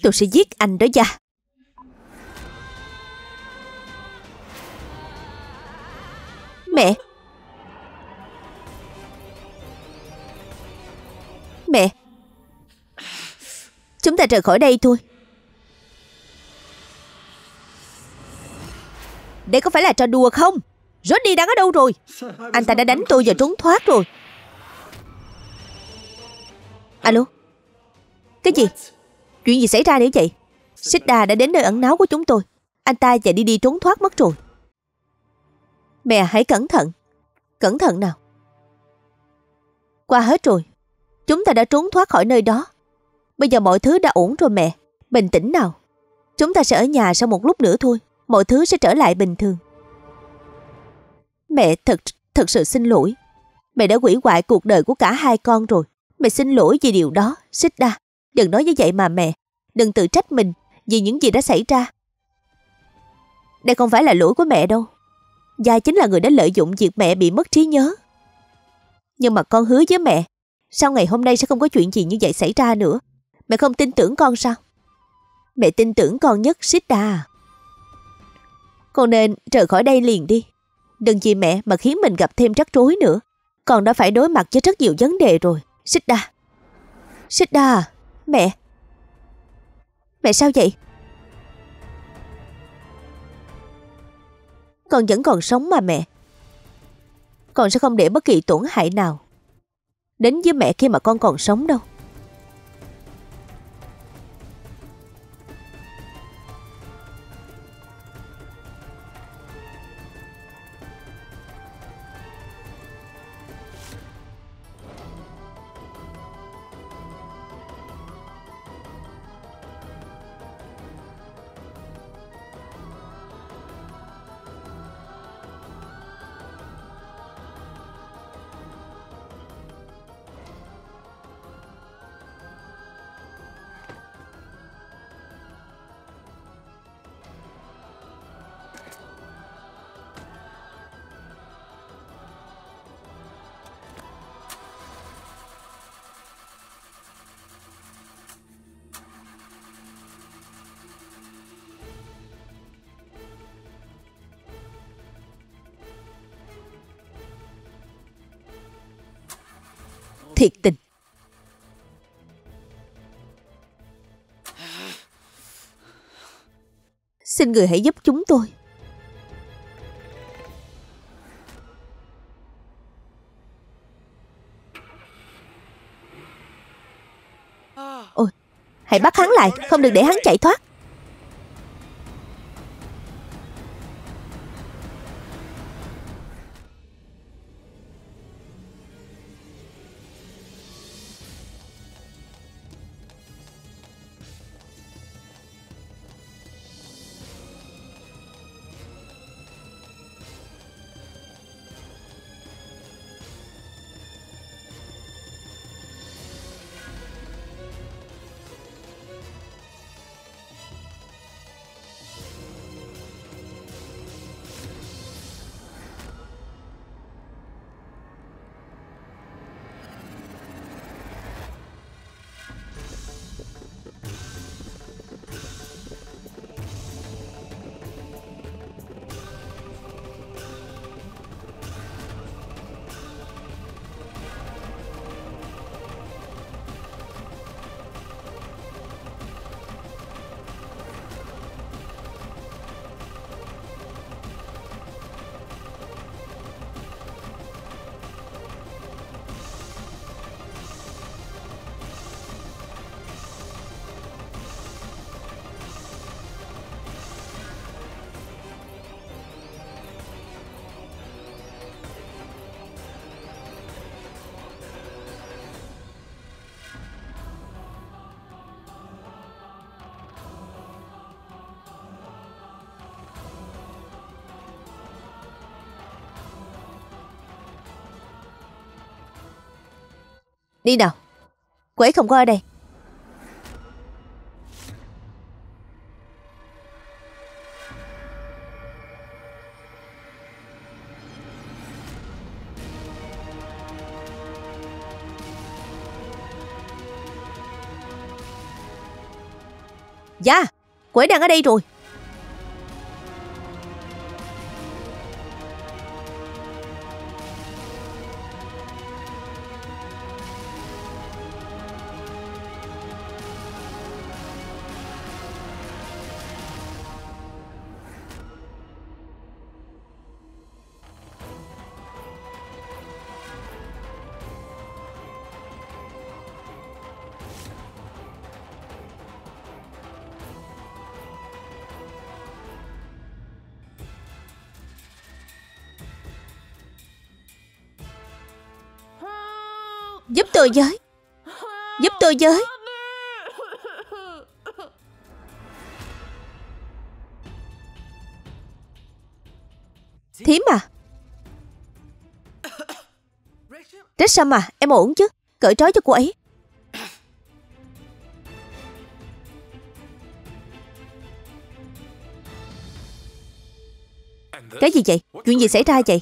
Tôi sẽ giết anh đó Gia. Mẹ. Mẹ. Chúng ta rời khỏi đây thôi. Đây có phải là trò đùa không? Rodney đang ở đâu rồi? Anh ta đã đánh tôi và trốn thoát rồi. Alo. Cái gì? Chuyện gì xảy ra nữa vậy? Sida đã đến nơi ẩn náu của chúng tôi. Anh ta chạy đi trốn thoát mất rồi. Mẹ hãy cẩn thận. Cẩn thận nào. Qua hết rồi. Chúng ta đã trốn thoát khỏi nơi đó. Bây giờ mọi thứ đã ổn rồi mẹ. Bình tĩnh nào. Chúng ta sẽ ở nhà sau một lúc nữa thôi. Mọi thứ sẽ trở lại bình thường. Mẹ thật sự xin lỗi. Mẹ đã hủy hoại cuộc đời của cả hai con rồi. Mẹ xin lỗi vì điều đó. Sida, đừng nói như vậy mà mẹ. Đừng tự trách mình vì những gì đã xảy ra. Đây không phải là lỗi của mẹ đâu. Gia chính là người đã lợi dụng việc mẹ bị mất trí nhớ. Nhưng mà con hứa với mẹ, sau ngày hôm nay sẽ không có chuyện gì như vậy xảy ra nữa. Mẹ không tin tưởng con sao? Mẹ tin tưởng con nhất, Sida. Con nên rời khỏi đây liền đi. Đừng vì mẹ mà khiến mình gặp thêm rắc rối nữa. Con đã phải đối mặt với rất nhiều vấn đề rồi. Sida. Sida. Mẹ. Mẹ sao vậy? Con vẫn còn sống mà mẹ. Con sẽ không để bất kỳ tổn hại nào đến với mẹ khi mà con còn sống đâu. Thiệt tình. Xin người hãy giúp chúng tôi. Ôi, hãy bắt hắn lại, không được để hắn chạy thoát. Đi nào. Cô ấy không có ở đây. Dạ, cô ấy đang ở đây rồi. Giúp tôi với. Giúp tôi với. Thím à? Rexham à, em ổn chứ? Cởi trói cho cô ấy. Cái gì vậy? Chuyện gì xảy ra vậy?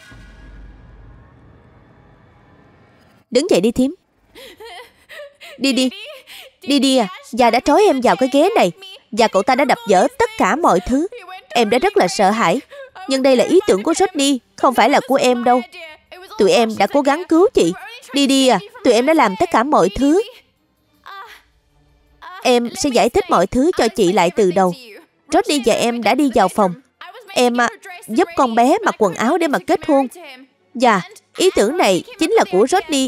Đứng dậy đi thím. Đi đi. Đi đi à. Gia đã trói em vào cái ghế này, và cậu ta đã đập vỡ tất cả mọi thứ. Em đã rất là sợ hãi. Nhưng đây là ý tưởng của Rodney, không phải là của em đâu. Tụi em đã cố gắng cứu chị. Đi đi à. Tụi em đã làm tất cả mọi thứ. Em sẽ giải thích mọi thứ cho chị lại từ đầu. Rodney và em đã đi vào phòng. Em giúp con bé mặc quần áo để mà kết hôn. Và ý tưởng này chính là của Rodney.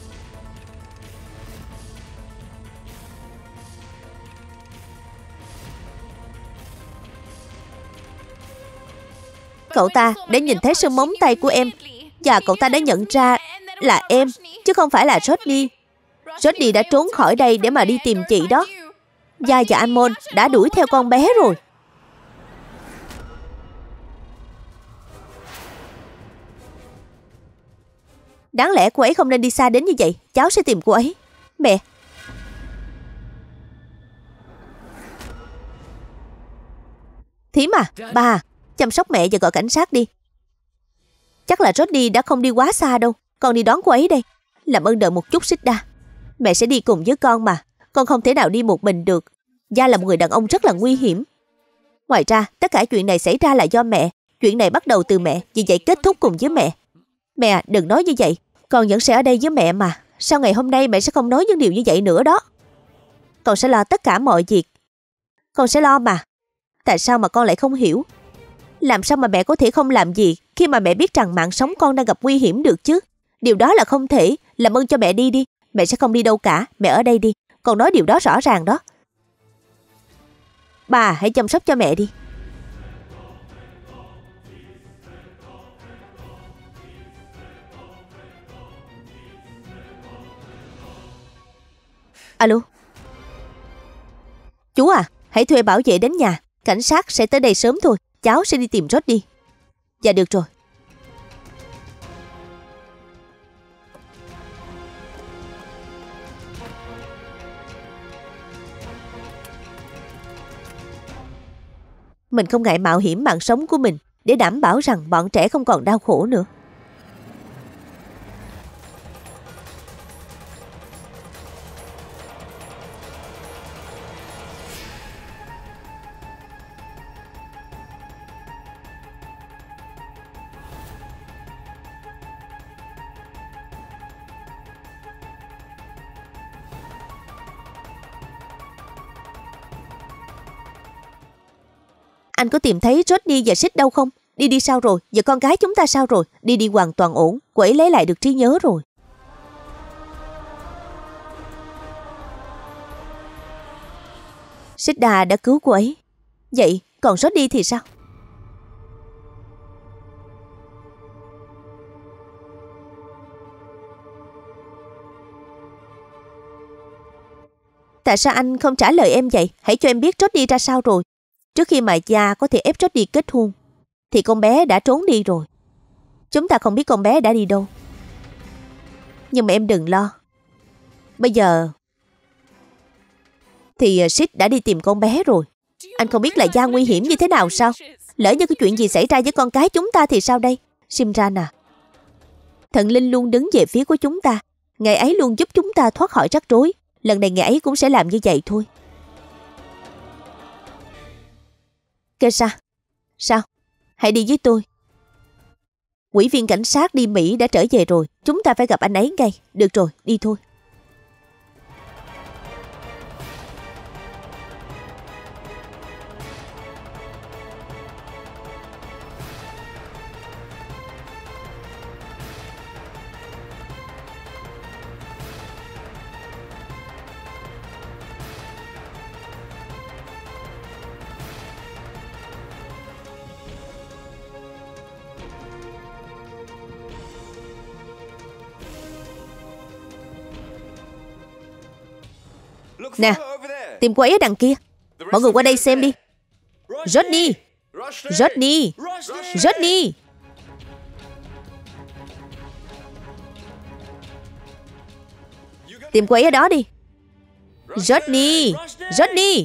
Cậu ta đã nhìn thấy sơn móng tay của em, và cậu ta đã nhận ra là em, chứ không phải là Rodney. Rodney đã trốn khỏi đây để mà đi tìm chị đó. Gia và Amon đã đuổi theo con bé rồi. Đáng lẽ cô ấy không nên đi xa đến như vậy. Cháu sẽ tìm cô ấy. Mẹ. Thím à, bà, chăm sóc mẹ và gọi cảnh sát đi. Chắc là Rodney đã không đi quá xa đâu. Con đi đón cô ấy đây. Làm ơn đợi một chút Sida. Mẹ sẽ đi cùng với con mà. Con không thể nào đi một mình được. Gia là một người đàn ông rất là nguy hiểm. Ngoài ra, tất cả chuyện này xảy ra là do mẹ. Chuyện này bắt đầu từ mẹ, vì vậy kết thúc cùng với mẹ. Mẹ, đừng nói như vậy. Con vẫn sẽ ở đây với mẹ mà. Sau ngày hôm nay mẹ sẽ không nói những điều như vậy nữa đó. Con sẽ lo tất cả mọi việc. Con sẽ lo mà. Tại sao mà con lại không hiểu? Làm sao mà mẹ có thể không làm gì khi mà mẹ biết rằng mạng sống con đang gặp nguy hiểm được chứ? Điều đó là không thể. Làm ơn cho mẹ đi đi. Mẹ sẽ không đi đâu cả. Mẹ ở đây đi. Con nói điều đó rõ ràng đó. Bà hãy chăm sóc cho mẹ đi. Alo. Chú à, hãy thuê bảo vệ đến nhà. Cảnh sát sẽ tới đây sớm thôi. Cháu sẽ đi tìm Rodney. Dạ được rồi. Mình không ngại mạo hiểm mạng sống của mình để đảm bảo rằng bọn trẻ không còn đau khổ nữa. Anh có tìm thấy Rodney và Sid đâu không? Đi đi sao rồi? Và con gái chúng ta sao rồi? Đi đi hoàn toàn ổn. Cô ấy lấy lại được trí nhớ rồi. Sida đã cứu cô ấy. Vậy còn Rodney thì sao? Tại sao anh không trả lời em vậy? Hãy cho em biết Rodney ra sao rồi. Trước khi mà Gia có thể ép Rodney kết hôn thì con bé đã trốn đi rồi. Chúng ta không biết con bé đã đi đâu. Nhưng mà em đừng lo. Bây giờ thì Sid đã đi tìm con bé rồi. Anh không biết là Gia nguy hiểm như thế nào sao? Lỡ như cái chuyện gì xảy ra với con cái chúng ta thì sao đây? Simran à, thần linh luôn đứng về phía của chúng ta. Ngài ấy luôn giúp chúng ta thoát khỏi rắc rối. Lần này ngài ấy cũng sẽ làm như vậy thôi. Keisa, sao? Hãy đi với tôi. Quỹ viên cảnh sát đi Mỹ đã trở về rồi. Chúng ta phải gặp anh ấy ngay. Được rồi, đi thôi. Nè, tìm cô ấy ở đằng kia. Mọi người qua đây xem đi. Rodney! Rodney! Rodney! Tìm cô ấy ở đó đi. Rodney! Rodney!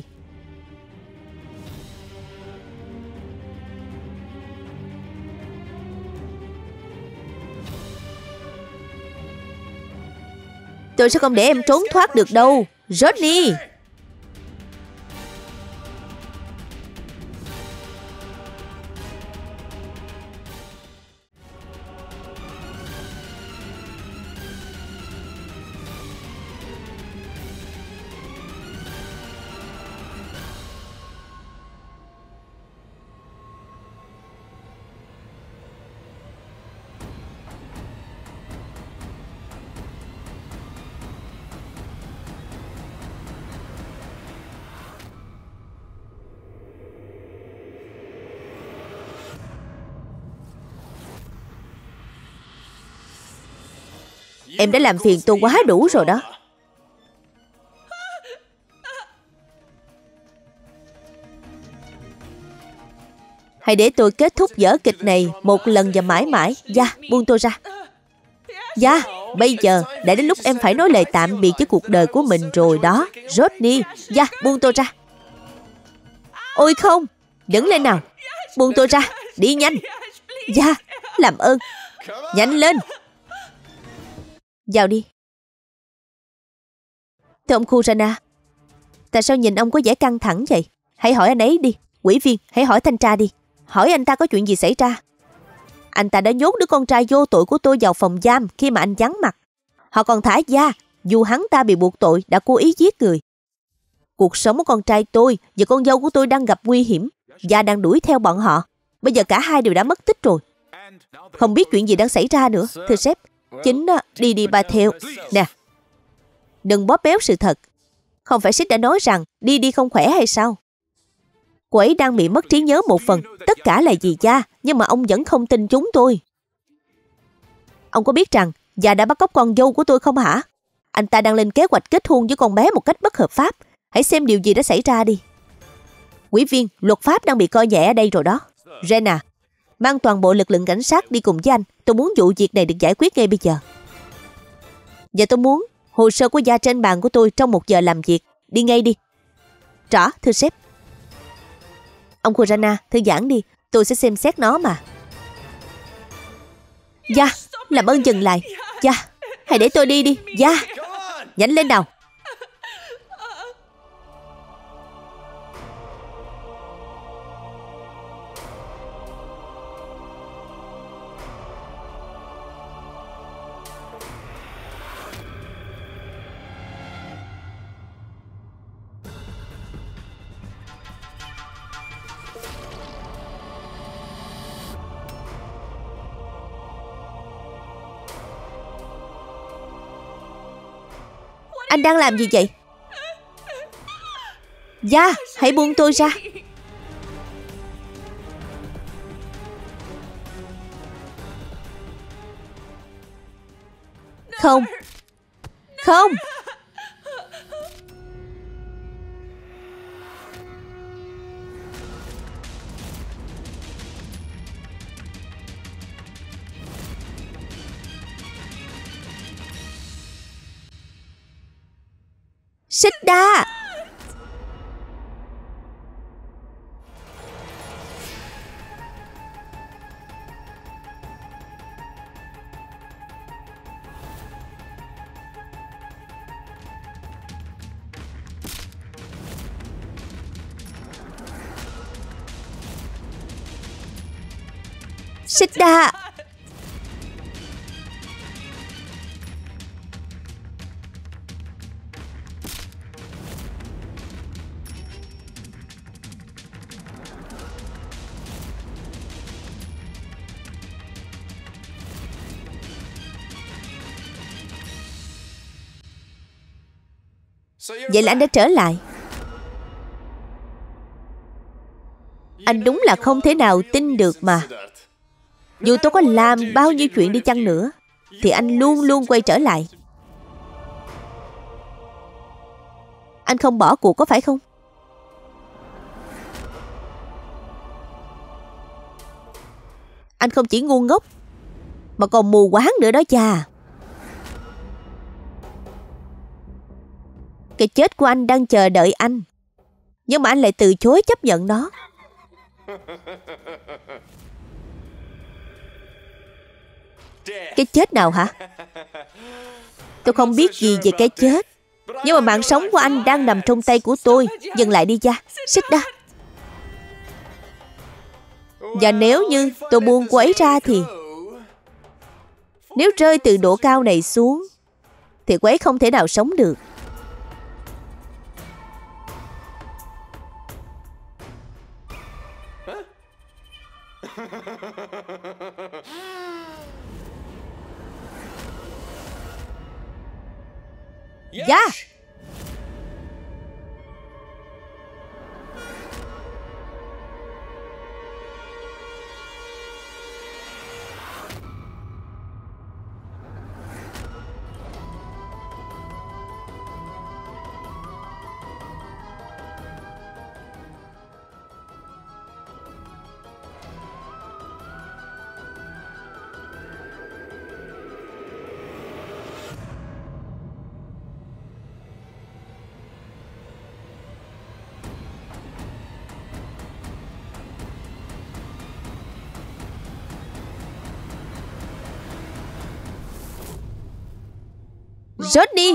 Tôi sẽ không để em trốn thoát được đâu. Rodney! Em đã làm phiền tôi quá đủ rồi đó. Hãy để tôi kết thúc vở kịch này một lần và mãi mãi. Dạ, buông tôi ra. Dạ, bây giờ đã đến lúc em phải nói lời tạm biệt với cuộc đời của mình rồi đó. Rodney, dạ, buông tôi ra. Ôi không, đứng lên nào. Buông tôi ra, đi nhanh. Dạ, làm ơn. Nhanh lên. Vào đi. Thưa ông Kurana, tại sao nhìn ông có vẻ căng thẳng vậy? Hãy hỏi anh ấy đi. Quỹ viên, hãy hỏi thanh tra đi. Hỏi anh ta có chuyện gì xảy ra. Anh ta đã nhốt đứa con trai vô tội của tôi vào phòng giam khi mà anh vắng mặt. Họ còn thả Gia, dù hắn ta bị buộc tội đã cố ý giết người. Cuộc sống của con trai tôi và con dâu của tôi đang gặp nguy hiểm. Gia đang đuổi theo bọn họ. Bây giờ cả hai đều đã mất tích rồi. Không biết chuyện gì đang xảy ra nữa. Thưa sếp, chính đi ba theo. Nè, đừng bóp méo sự thật. Không phải sếp đã nói rằng đi không khỏe hay sao? Cô ấy đang bị mất trí nhớ một phần. Tất cả là vì Gia, nhưng mà ông vẫn không tin chúng tôi. Ông có biết rằng Gia đã bắt cóc con dâu của tôi không hả? Anh ta đang lên kế hoạch kết hôn với con bé một cách bất hợp pháp. Hãy xem điều gì đã xảy ra đi. Quỹ viên, luật pháp đang bị coi nhẹ ở đây rồi đó. Rena, mang toàn bộ lực lượng cảnh sát đi cùng với anh. Tôi muốn vụ việc này được giải quyết ngay bây giờ. Và tôi muốn hồ sơ của Gia trên bàn của tôi trong 1 giờ làm việc. Đi ngay đi. Rõ, thưa sếp. Ông Kurana, thư giãn đi. Tôi sẽ xem xét nó mà. Gia, làm ơn dừng lại. Gia, hãy để tôi đi. Gia, nhanh lên nào. Anh đang làm gì vậy? Gia, hãy buông tôi ra. Không. Không. Xích đa. Xích đa. Vậy là anh đã trở lại. Anh đúng là không thể nào tin được mà. Dù tôi có làm bao nhiêu chuyện đi chăng nữa thì anh luôn luôn quay trở lại. Anh không bỏ cuộc có phải không? Anh không chỉ ngu ngốc mà còn mù quáng nữa đó cha. Cái chết của anh đang chờ đợi anh, nhưng mà anh lại từ chối chấp nhận nó. Cái chết nào hả? Tôi không biết gì về cái chết, nhưng mà mạng sống của anh đang nằm trong tay của tôi. Dừng lại đi cha. Xích đa. Và nếu như tôi buông cô ấy ra thì nếu rơi từ độ cao này xuống thì cô ấy không thể nào sống được. Dạ. Rớt đi.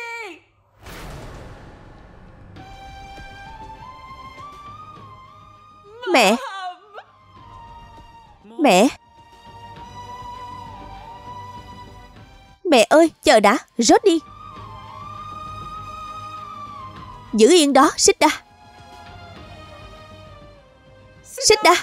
Mẹ. Mẹ. Mẹ ơi, chờ đã. Rớt đi. Giữ yên đó, Xích đa. Xích đa.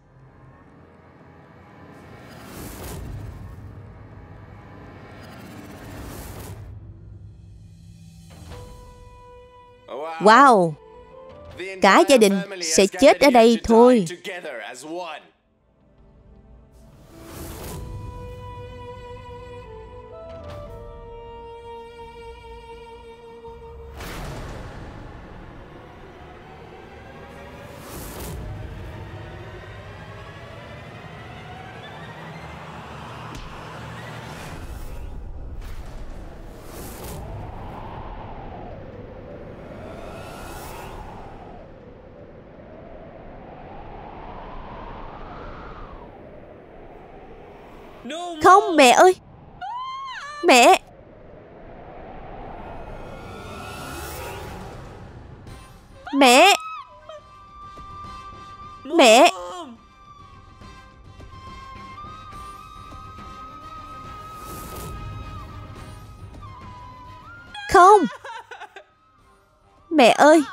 Wow. Cả gia đình sẽ chết ở đây thôi. Không, mẹ ơi. Mẹ. Mẹ. Mẹ. Không. Mẹ ơi.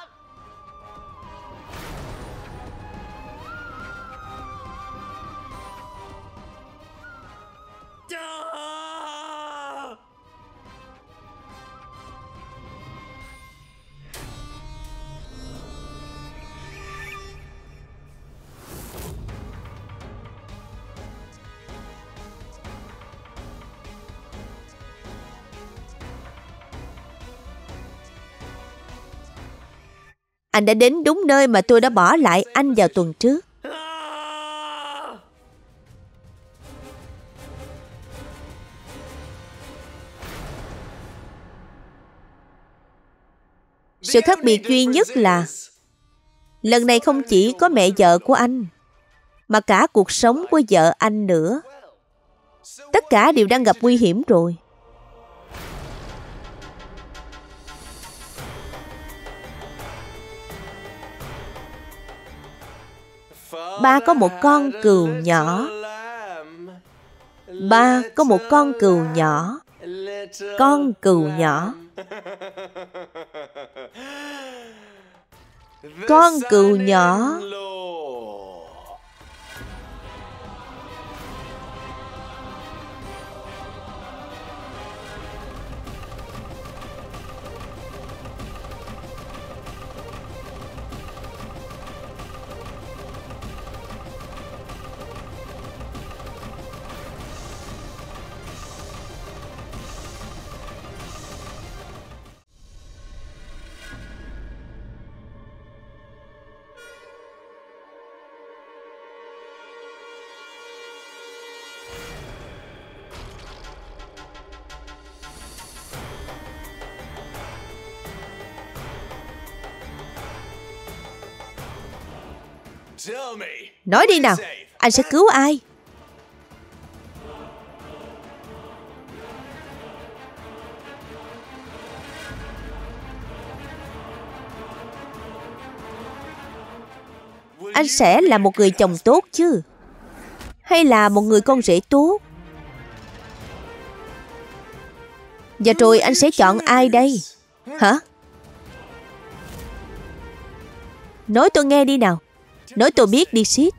Anh đã đến đúng nơi mà tôi đã bỏ lại anh vào tuần trước. Sự khác biệt duy nhất là lần này không chỉ có mẹ vợ của anh mà cả cuộc sống của vợ anh nữa. Tất cả đều đang gặp nguy hiểm rồi. Ba có một con cừu nhỏ. Ba có một con cừu nhỏ. Con cừu nhỏ. Con cừu nhỏ. Nói đi nào, anh sẽ cứu ai? Anh sẽ là một người chồng tốt chứ? Hay là một người con rể tốt? Và rồi anh sẽ chọn ai đây? Hả? Nói tôi nghe đi nào. Nói tôi biết đi Sid.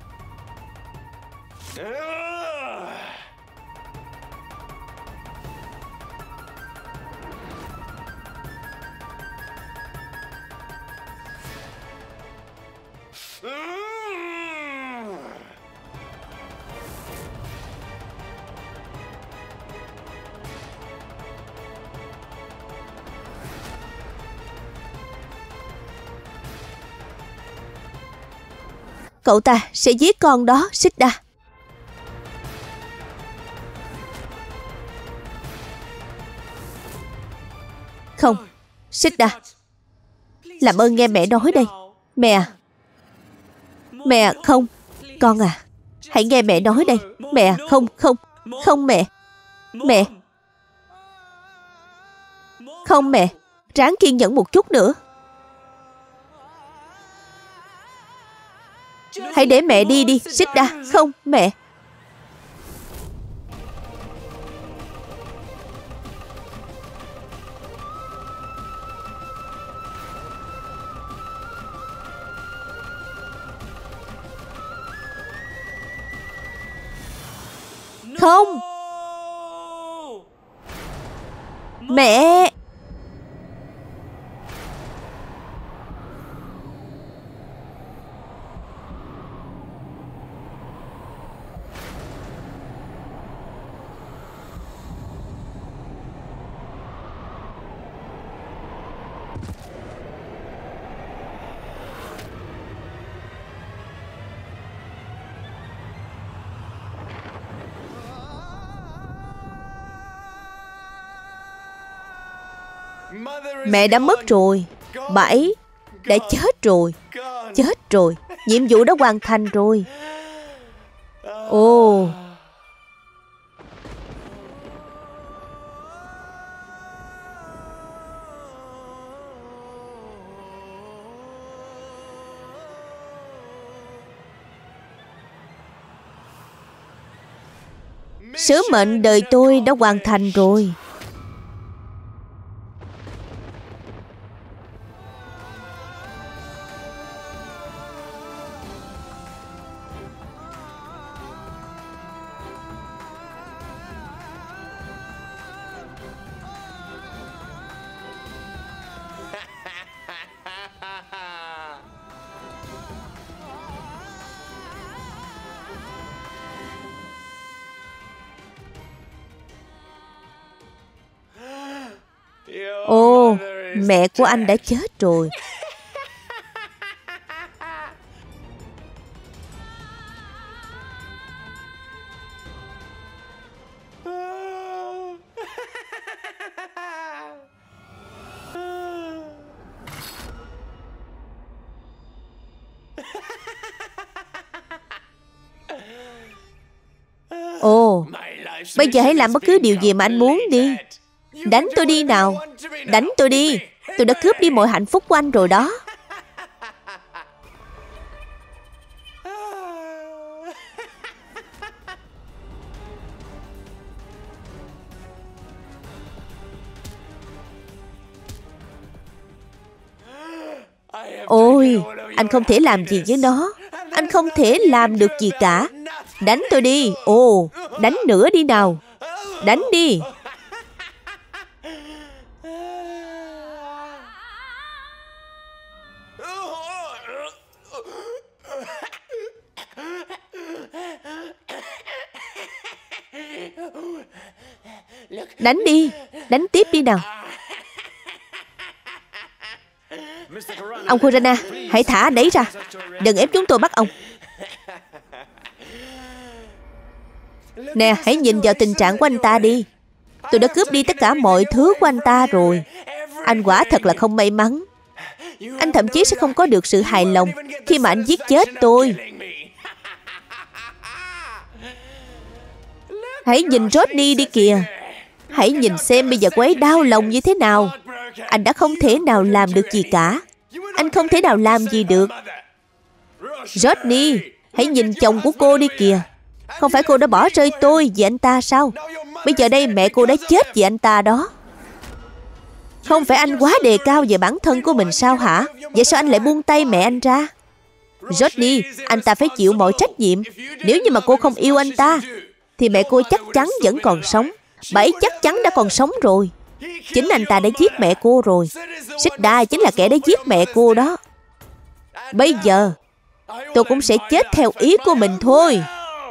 Cậu ta sẽ giết con đó, Sida. Không, Sida, làm ơn nghe mẹ nói đây. Mẹ à. Mẹ không. Con à, hãy nghe mẹ nói đây. Mẹ không, không. Không mẹ. Mẹ. Không mẹ. Ráng kiên nhẫn một chút nữa. Hãy để mẹ đi đi, Sida. Không mẹ. Không. Mẹ. Mẹ đã mất rồi. Bà ấy đã chết rồi. Chết rồi. Nhiệm vụ đã hoàn thành rồi. Ồ. Sứ mệnh đời tôi đã hoàn thành rồi. Ồ, mẹ của anh đã chết rồi. Ồ, bây giờ hãy làm bất cứ điều gì mà anh muốn đi. Đánh tôi đi nào. Đánh tôi đi. Tôi đã cướp đi mọi hạnh phúc của anh rồi đó. Ôi, anh không thể làm gì với nó. Anh không thể làm được gì cả. Đánh tôi đi. Ồ, đánh nữa đi nào. Đánh đi. Đánh đi. Đánh tiếp đi nào. Ông Kurana, hãy thả anh ấy ra. Đừng ép chúng tôi bắt ông. Nè, hãy nhìn vào tình trạng của anh ta đi. Tôi đã cướp đi tất cả mọi thứ của anh ta rồi. Anh quả thật là không may mắn. Anh thậm chí sẽ không có được sự hài lòng khi mà anh giết chết tôi. Hãy nhìn Rodney đi kìa. Hãy nhìn xem bây giờ cô ấy đau lòng như thế nào. Anh đã không thể nào làm được gì cả. Anh không thể nào làm gì được. Rodney, hãy nhìn chồng của cô đi kìa. Không phải cô đã bỏ rơi tôi vì anh ta sao? Bây giờ đây mẹ cô đã chết vì anh ta đó. Không phải anh quá đề cao về bản thân của mình sao hả? Vậy sao anh lại buông tay mẹ anh ra? Rodney, anh ta phải chịu mọi trách nhiệm. Nếu như mà cô không yêu anh ta thì mẹ cô chắc chắn vẫn còn sống. Bà ấy chắc chắn đã còn sống rồi. Chính anh ta đã giết mẹ cô rồi. Sida chính là kẻ đã giết mẹ cô đó. Bây giờ tôi cũng sẽ chết theo ý của mình thôi.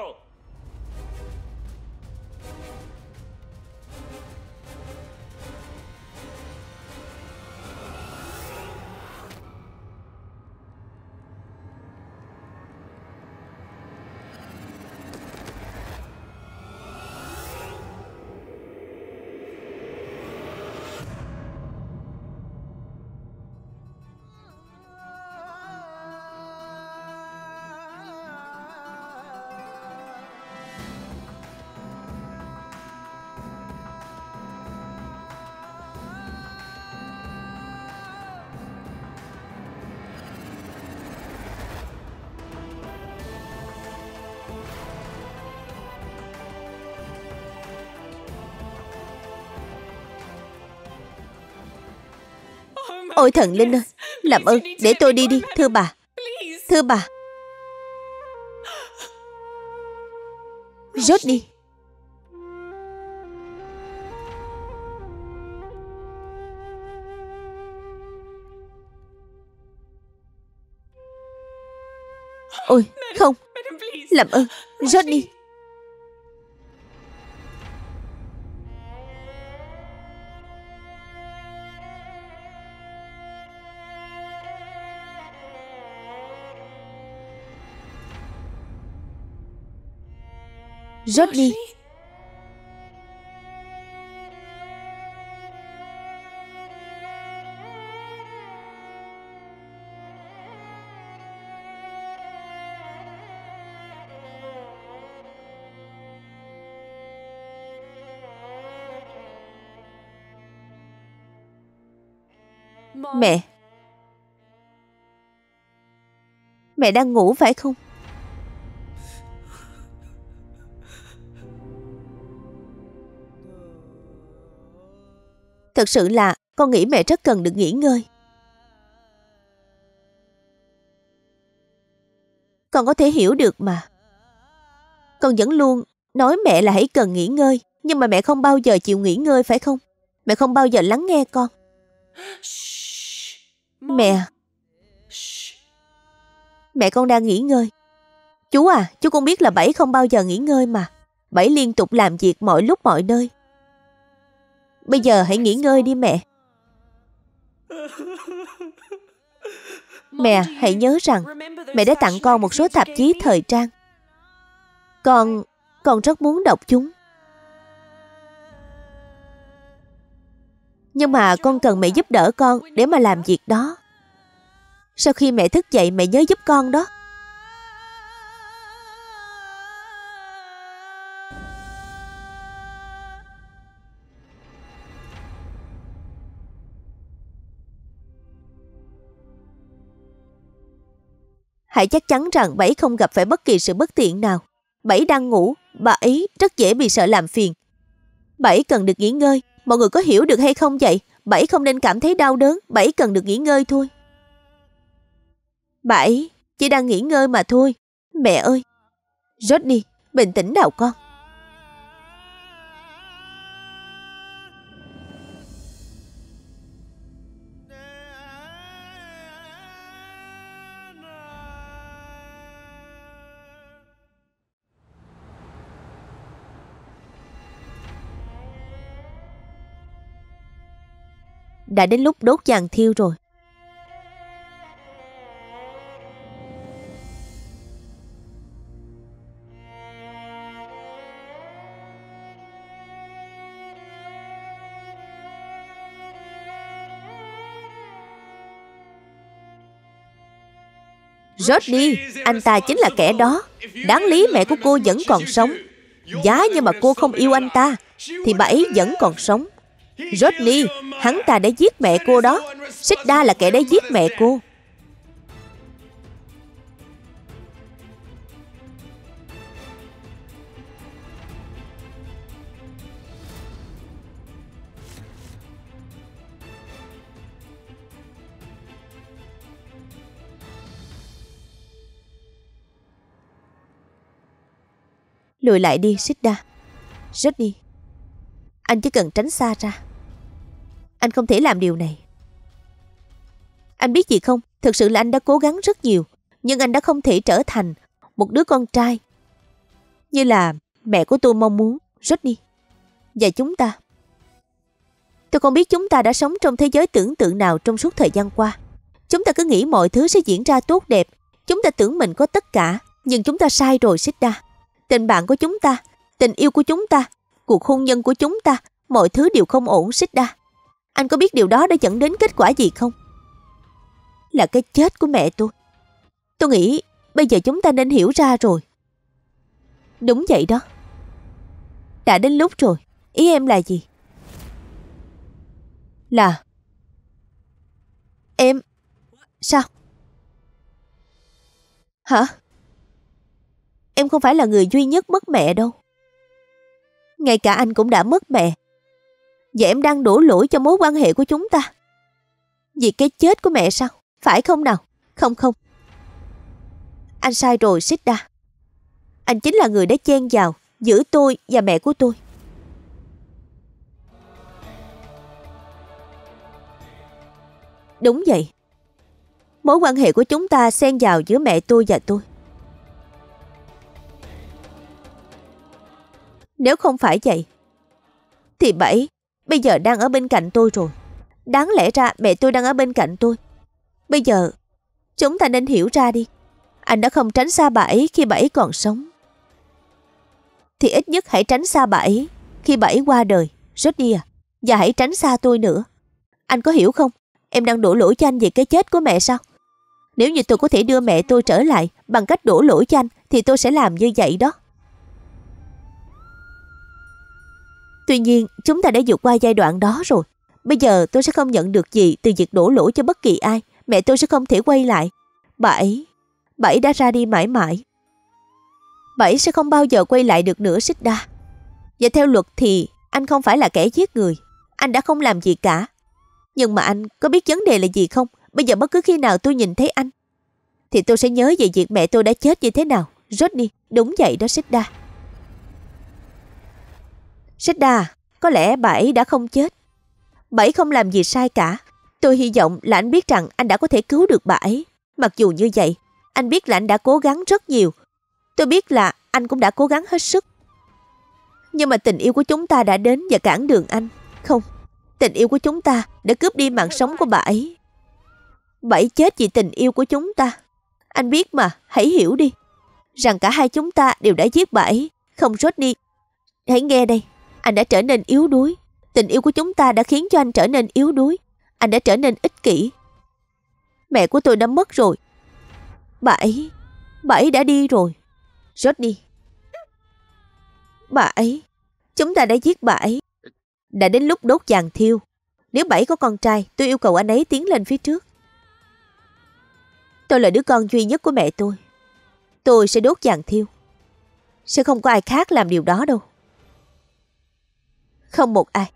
Ôi thần linh ơi, làm ơn để tôi đi đi, thưa bà. Thưa bà. Rodney. Ôi không, làm ơn Rodney. Rodney. Mẹ. Mẹ đang ngủ phải không? Thật sự là con nghĩ mẹ rất cần được nghỉ ngơi. Con có thể hiểu được mà. Con vẫn luôn nói mẹ là hãy cần nghỉ ngơi. Nhưng mà mẹ không bao giờ chịu nghỉ ngơi phải không? Mẹ không bao giờ lắng nghe con. Mẹ. Mẹ con đang nghỉ ngơi. Chú à, chú cũng biết là Bảy không bao giờ nghỉ ngơi mà. Bảy liên tục làm việc mọi lúc mọi nơi. Bây giờ hãy nghỉ ngơi đi mẹ. Mẹ hãy nhớ rằng mẹ đã tặng con một số tạp chí thời trang. Con rất muốn đọc chúng. Nhưng mà con cần mẹ giúp đỡ con để mà làm việc đó. Sau khi mẹ thức dậy mẹ nhớ giúp con đó. Hãy chắc chắn rằng Bảy không gặp phải bất kỳ sự bất tiện nào. Bảy đang ngủ, bà ấy rất dễ bị sợ làm phiền. Bảy cần được nghỉ ngơi. Mọi người có hiểu được hay không vậy? Bảy không nên cảm thấy đau đớn. Bảy cần được nghỉ ngơi thôi. Bà ấy chỉ đang nghỉ ngơi mà thôi. Mẹ ơi, Rodney, bình tĩnh nào con. Đã đến lúc đốt giàn thiêu rồi. Rodney, anh ta chính là kẻ đó. Đáng lý mẹ của cô vẫn còn sống. Giá như mà cô không yêu anh ta thì bà ấy vẫn còn sống. Rodney, hắn ta đã giết mẹ cô đó. Sida là kẻ đã giết mẹ cô. Lùi lại đi, Sida. Rodney, anh chỉ cần tránh xa ra. Anh không thể làm điều này. Anh biết gì không? Thực sự là anh đã cố gắng rất nhiều, nhưng anh đã không thể trở thành một đứa con trai như là mẹ của tôi mong muốn, Rodney. Và chúng ta, tôi không biết chúng ta đã sống trong thế giới tưởng tượng nào trong suốt thời gian qua. Chúng ta cứ nghĩ mọi thứ sẽ diễn ra tốt đẹp. Chúng ta tưởng mình có tất cả, nhưng chúng ta sai rồi, Sida. Tình bạn của chúng ta, tình yêu của chúng ta, cuộc hôn nhân của chúng ta, mọi thứ đều không ổn, Sida. Anh có biết điều đó đã dẫn đến kết quả gì không? Là cái chết của mẹ tôi. Tôi nghĩ bây giờ chúng ta nên hiểu ra rồi. Đúng vậy đó. Đã đến lúc rồi. Ý em là gì? Là em... Sao? Hả? Em không phải là người duy nhất mất mẹ đâu. Ngay cả anh cũng đã mất mẹ. Và em đang đổ lỗi cho mối quan hệ của chúng ta vì cái chết của mẹ sao? Phải không nào? Không không. Anh sai rồi, Sida. Anh chính là người đã chen vào giữa tôi và mẹ của tôi. Đúng vậy. Mối quan hệ của chúng ta xen vào giữa mẹ tôi và tôi. Nếu không phải vậy thì Bảy bây giờ đang ở bên cạnh tôi rồi. Đáng lẽ ra mẹ tôi đang ở bên cạnh tôi. Bây giờ chúng ta nên hiểu ra đi. Anh đã không tránh xa bà ấy khi bà ấy còn sống, thì ít nhất hãy tránh xa bà ấy khi bà ấy qua đời, Rodney à. Và hãy tránh xa tôi nữa. Anh có hiểu không? Em đang đổ lỗi cho anh về cái chết của mẹ sao? Nếu như tôi có thể đưa mẹ tôi trở lại bằng cách đổ lỗi cho anh thì tôi sẽ làm như vậy đó. Tuy nhiên chúng ta đã vượt qua giai đoạn đó rồi. Bây giờ tôi sẽ không nhận được gì từ việc đổ lỗi cho bất kỳ ai. Mẹ tôi sẽ không thể quay lại. Bà ấy đã ra đi mãi mãi. Bà ấy sẽ không bao giờ quay lại được nữa, Sida. Và theo luật thì anh không phải là kẻ giết người. Anh đã không làm gì cả. Nhưng mà anh có biết vấn đề là gì không? Bây giờ bất cứ khi nào tôi nhìn thấy anh thì tôi sẽ nhớ về việc mẹ tôi đã chết như thế nào, Rodney. Đúng vậy đó, Sida. Sida, có lẽ bà ấy đã không chết. Bà ấy không làm gì sai cả. Tôi hy vọng là anh biết rằng anh đã có thể cứu được bà ấy. Mặc dù như vậy, anh biết là anh đã cố gắng rất nhiều. Tôi biết là anh cũng đã cố gắng hết sức. Nhưng mà tình yêu của chúng ta đã đến và cản đường anh. Không, tình yêu của chúng ta đã cướp đi mạng sống của bà ấy. Bà ấy chết vì tình yêu của chúng ta. Anh biết mà, hãy hiểu đi rằng cả hai chúng ta đều đã giết bà ấy. Không, Rodney, hãy nghe đây. Anh đã trở nên yếu đuối. Tình yêu của chúng ta đã khiến cho anh trở nên yếu đuối. Anh đã trở nên ích kỷ. Mẹ của tôi đã mất rồi. Bà ấy đã đi rồi, Rodney. Bà ấy, chúng ta đã giết bà ấy. Đã đến lúc đốt giàn thiêu. Nếu bà ấy có con trai, tôi yêu cầu anh ấy tiến lên phía trước. Tôi là đứa con duy nhất của mẹ tôi. Tôi sẽ đốt giàn thiêu. Sẽ không có ai khác làm điều đó đâu. Không một ai.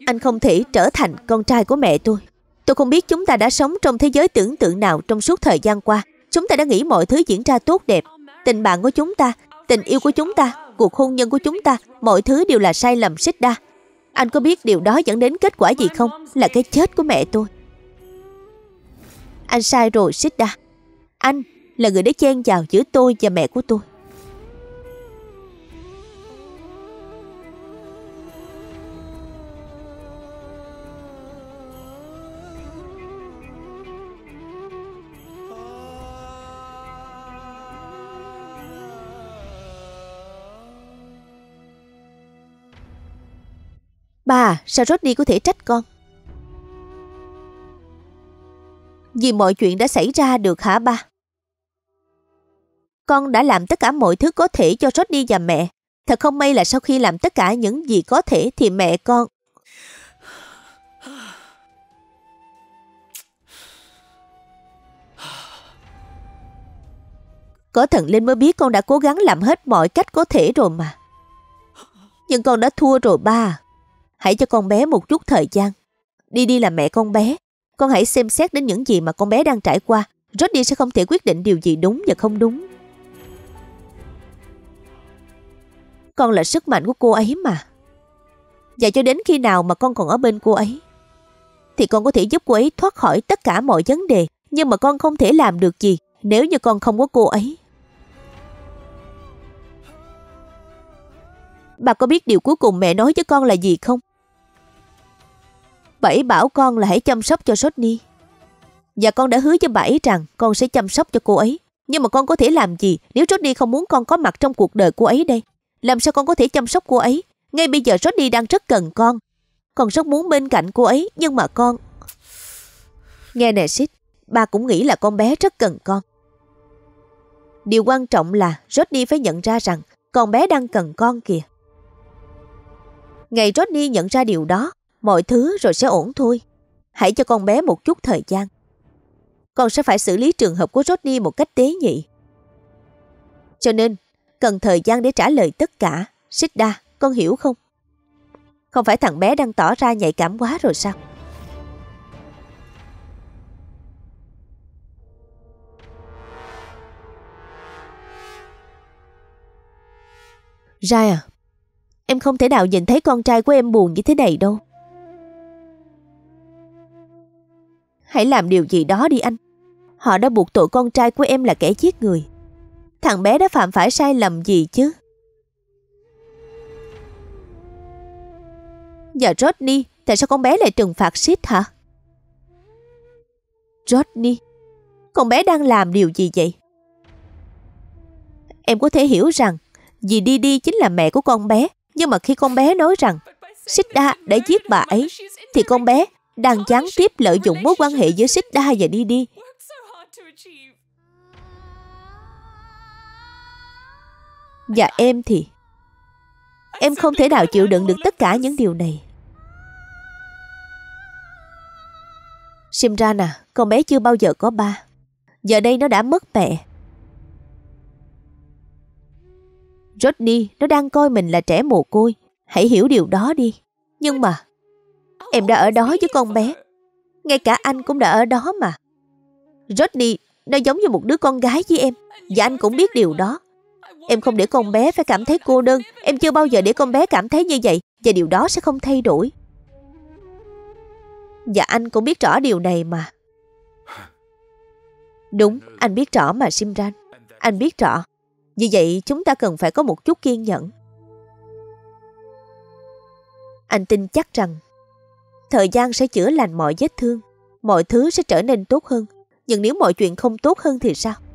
Anh không thể trở thành con trai của mẹ tôi. Tôi không biết chúng ta đã sống trong thế giới tưởng tượng nào trong suốt thời gian qua. Chúng ta đã nghĩ mọi thứ diễn ra tốt đẹp. Tình bạn của chúng ta, tình yêu của chúng ta, cuộc hôn nhân của chúng ta, mọi thứ đều là sai lầm Sida. Anh có biết điều đó dẫn đến kết quả gì không? Là cái chết của mẹ tôi. Anh sai rồi Sida. Anh là người đã chen vào giữa tôi và mẹ của tôi. Ba, sao Rodney có thể trách con? Vì mọi chuyện đã xảy ra được hả ba? Con đã làm tất cả mọi thứ có thể cho Rodney và mẹ. Thật không may là sau khi làm tất cả những gì có thể thì mẹ con... Có thần linh mới biết con đã cố gắng làm hết mọi cách có thể rồi mà. Nhưng con đã thua rồi ba. Hãy cho con bé một chút thời gian. Đi là mẹ con bé. Con hãy xem xét đến những gì mà con bé đang trải qua. Rodney sẽ không thể quyết định điều gì đúng và không đúng. Con là sức mạnh của cô ấy mà. Và cho đến khi nào mà con còn ở bên cô ấy thì con có thể giúp cô ấy thoát khỏi tất cả mọi vấn đề. Nhưng mà con không thể làm được gì nếu như con không có cô ấy. Bà có biết điều cuối cùng mẹ nói với con là gì không? Bà ấy bảo con là hãy chăm sóc cho Rodney. Và con đã hứa với bà ấy rằng con sẽ chăm sóc cho cô ấy. Nhưng mà con có thể làm gì nếu Rodney không muốn con có mặt trong cuộc đời cô ấy đây? Làm sao con có thể chăm sóc cô ấy? Ngay bây giờ Rodney đang rất cần con. Con rất muốn bên cạnh cô ấy. Nhưng mà con... Nghe nè Sid, ba cũng nghĩ là con bé rất cần con. Điều quan trọng là Rodney phải nhận ra rằng con bé đang cần con kìa. Ngày Rodney nhận ra điều đó, mọi thứ rồi sẽ ổn thôi. Hãy cho con bé một chút thời gian. Con sẽ phải xử lý trường hợp của Rodney một cách tế nhị. Cho nên, cần thời gian để trả lời tất cả. Sida, con hiểu không? Không phải thằng bé đang tỏ ra nhạy cảm quá rồi sao? Rai à, em không thể nào nhìn thấy con trai của em buồn như thế này đâu. Hãy làm điều gì đó đi anh. Họ đã buộc tội con trai của em là kẻ giết người. Thằng bé đã phạm phải sai lầm gì chứ? Và Rodney, tại sao con bé lại trừng phạt Sid hả? Rodney, con bé đang làm điều gì vậy? Em có thể hiểu rằng dì Didi chính là mẹ của con bé. Nhưng mà khi con bé nói rằng Sida đã giết bà ấy thì con bé đang gián tiếp lợi dụng mối quan hệ giữa Sida và Didi. Và em thì em không thể nào chịu đựng được tất cả những điều này. Simran à, con bé chưa bao giờ có ba. Giờ đây nó đã mất mẹ. Rodney, nó đang coi mình là trẻ mồ côi. Hãy hiểu điều đó đi. Nhưng mà em đã ở đó với con bé. Ngay cả anh cũng đã ở đó mà. Rodney, nó giống như một đứa con gái với em. Và anh cũng biết điều đó. Em không để con bé phải cảm thấy cô đơn. Em chưa bao giờ để con bé cảm thấy như vậy. Và điều đó sẽ không thay đổi. Và anh cũng biết rõ điều này mà. Đúng, anh biết rõ mà Simran. Anh biết rõ. Vì vậy chúng ta cần phải có một chút kiên nhẫn. Anh tin chắc rằng thời gian sẽ chữa lành mọi vết thương. Mọi thứ sẽ trở nên tốt hơn. Nhưng nếu mọi chuyện không tốt hơn thì sao?